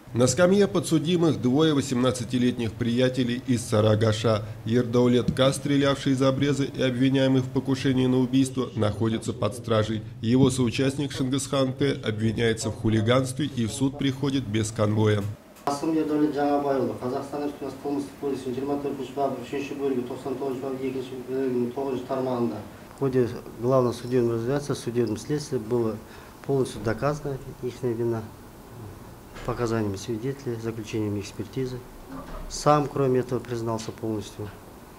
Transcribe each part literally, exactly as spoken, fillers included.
На скамье подсудимых двое восемнадцатилетних приятелей из Сарыагаша. Ердаулет К, стрелявший из обреза и обвиняемый в покушении на убийство, находится под стражей. Его соучастник Шыңгысхан П обвиняется в хулиганстве и в суд приходит без конвоя. Ердаулет Жаңабайұлы, Қазақстан Республикасы қылмыстық кодексінің жиырма төртінші бабы үшінші бөлігі тоқсан тоғызыншы бабы екінші бөлігінің тоғызыншы тармағында. В ходе главного судебного разбирательства, судебном следствии было полностью доказана их вина показаниями свидетелей, заключениями экспертизы. Сам, кроме этого, признался полностью.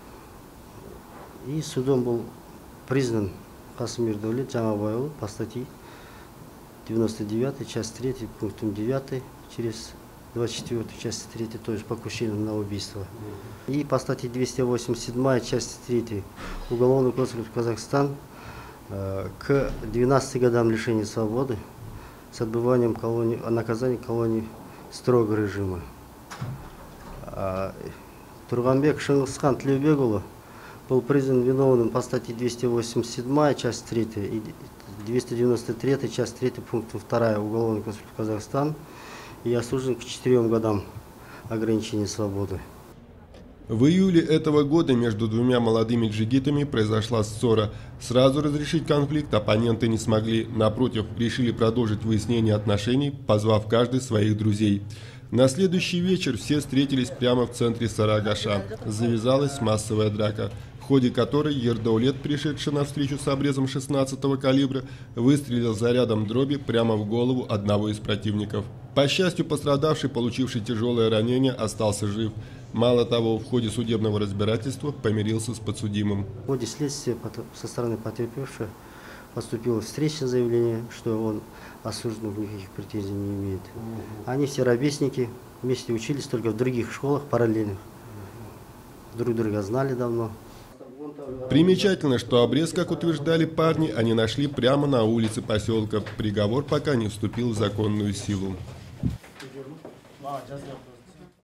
И судом был признан Касым Ердаулет Жаңабайұлы по статье девяносто девятой, часть третья, пунктом девятым, через двадцать четвёртую, часть третья, то есть покушение на убийство. И по статье двести восемьдесят седьмая, часть третья Уголовного кодекса Казахстан э, к двенадцати годам лишения свободы с отбыванием колонии, наказания колонии строгого режима. А Турганбек Шыңгысхан Тлеубекұлы был признан виновным по статье двести восемьдесят седьмая, часть третья и двести девяносто третья, часть третья, пункт два Уголовного кодекса Казахстан и осужден к четырем годам ограничения свободы. В июле этого года между двумя молодыми джигитами произошла ссора. Сразу разрешить конфликт оппоненты не смогли. Напротив, решили продолжить выяснение отношений, позвав каждый своих друзей. На следующий вечер все встретились прямо в центре Сарыагаша. Завязалась массовая драка, в ходе которой Ердаулет, пришедший на встречу с обрезом шестнадцатого калибра, выстрелил зарядом дроби прямо в голову одного из противников. По счастью, пострадавший, получивший тяжелое ранение, остался жив. Мало того, в ходе судебного разбирательства помирился с подсудимым. В ходе следствия со стороны потерпевшего поступило встречное заявление, что он осужденных никаких претензий не имеет. Они все ровесники, вместе учились только в других школах параллельных. Друг друга знали давно. Примечательно, что обрез, как утверждали парни, они нашли прямо на улице поселка. Приговор пока не вступил в законную силу.